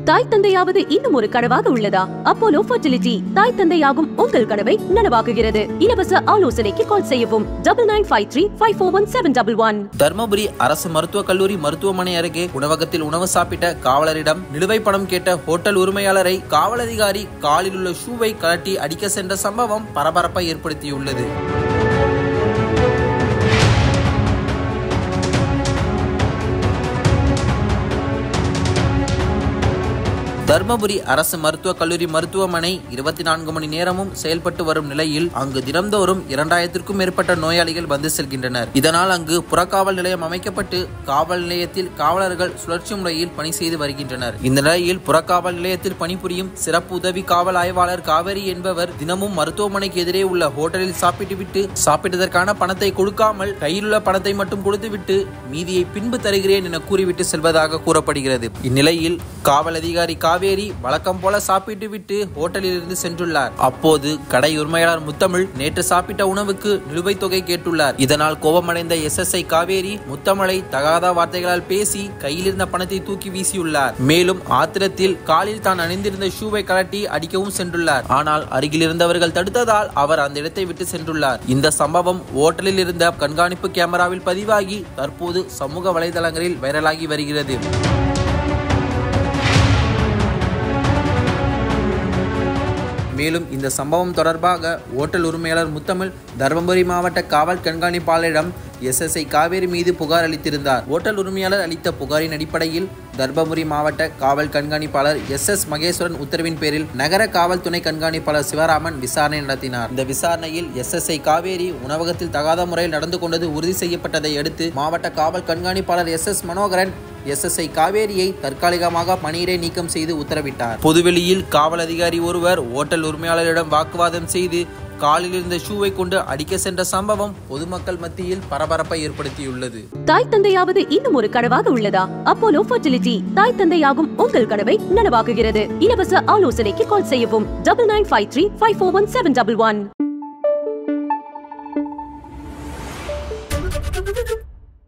தாய் தந்தையாவது இன்னும் ஒரு கனவாக உள்ளதா? அப்போலோ ஃபர்டிலிட்டி தாய் தந்தையாகும் உங்கள் கனவை நனவாக்குகிறது. இலவச ஆலோசனைக்கு கால் செய்யவும் 9953541711. தர்மபுரி அரசு மருத்துவக் கல்லூரி மருத்துவமனை அருகே உணவகத்தில் உணவு சாப்பிட்ட காவலரிடம் நிலுவை பணம் கேட்ட ஹோட்டல் உரிமையாளரை காவல் அதிகாரி காலில் உள்ள ஷூவை கழட்டி அடிக்க சென்ற சம்பவம் பரபரப்பை ஏற்படுத்தியுள்ளது. தர்மபுரி அரசு மருத்துவக் கல்லூரி மருத்துவமனை 24 மணி நேரமும் செயல்பட்டு வரும் நிலையில் அங்கு தினந்தோறும் 2000க்கும் மேற்பட்ட நோயாளிகள் வந்து செல்கின்றனர். இதனால் அங்கு புறக்காவல் நிலையம் அமைக்கப்பட்டு காவல் நிலையத்தில் காவலர்கள் சுழற்சி முறையில் பணி செய்து வருகின்றனர். இந்த நிலையில் புறக்காவல் நிலையத்தில் பணிபுரியும் சிறப்பு உதவி காவல் ஆய்வாளர் காவேரி என்பவர் தினமும் மருத்துவமனைக்கு எதிரே உள்ள ஹோட்டலில் சாப்பிட்டுவிட்டு சாப்பிட்டதற்கான பணத்தை கொடுக்காமல் கையில் உள்ள பணத்தை மட்டும் கொடுத்துவிட்டு மீதியை பின்பு தருகிறேன் என கூறிவிட்டு செல்வதாக கூறப்படுகிறது. இந்நிலையில் காவல் அதிகாரி காவேரி வழக்கம் போல சாப்பிட்டு விட்டு ஹோட்டலில் இருந்து சென்றுள்ளார். அப்போது கடை உரிமையாளர் முத்தமிழ் நேற்று சாப்பிட்ட உணவுக்கு நிலுவைத் தொகை கேட்டுள்ளார். இதனால் கோபமடைந்த SSI காவேரி முத்தமிழை தகாத வார்த்தைகளால் பேசி கையில் இருந்த பணத்தை தூக்கி வீசியுள்ளார். மேலும் ஆத்திரத்தில் காலில் தான் அணிந்திருந்த ஷூவை கழட்டி அடிக்கவும் சென்றுள்ளார். ஆனால் அருகில் இருந்தவர்கள் தடுத்ததால் அவர் அந்த இடத்தை விட்டு சென்றுள்ளார். இந்த சம்பவம் ஓட்டலில் இருந்த கண்காணிப்பு கேமராவில் பதிவாகி தற்போது சமூக வலைதளங்களில் வைரலாகி வருகிறது. மேலும் இந்த சம்பவம் தொடர்பாக ஓட்டல் உரிமையாளர் முத்தமிழ் தர்மபுரி மாவட்ட காவல் கண்காணிப்பாளரிடம் SSI காவேரி மீது புகார் அளித்திருந்தார். ஓட்டல் உரிமையாளர் அளித்த புகாரின் அடிப்படையில் தர்மபுரி மாவட்ட காவல் கண்காணிப்பாளர் SS மகேஸ்வரன் உத்தரவின் பேரில் நகர காவல் துணை கண்காணிப்பாளர் சிவராமன் விசாரணை நடத்தினார். இந்த விசாரணையில் SSI காவேரி உணவகத்தில் தகாத முறையில் நடந்து கொண்டது உறுதி செய்யப்பட்டதை அடுத்து மாவட்ட காவல் கண்காணிப்பாளர் SS மனோகரன் SSI காவேரியை தற்காலிகமாக பணியிடை நீக்கம் செய்து உத்தரவிட்டார். பொதுவெளியில் காவல் அதிகாரி ஒருவர் ஓட்டல் உரிமையாளரிடம் வாக்குவாதம் செய்து காலில் இருந்த ஷூவை கொண்டு அடிக்க சென்ற சம்பவம் பொதுமக்கள் மத்தியில் பரபரப்பை ஏற்படுத்தியுள்ளது. தாய் தந்தையாவது இன்னும் ஒரு கனவாக உள்ளதா? அப்போலோ ஃபர்டிலிட்டி தாய் தந்தையாகும் உங்கள் கனவை நனவாக்குகிறது. இலவச ஆலோசனைக்கு கால் செய்யவும் 9953541711.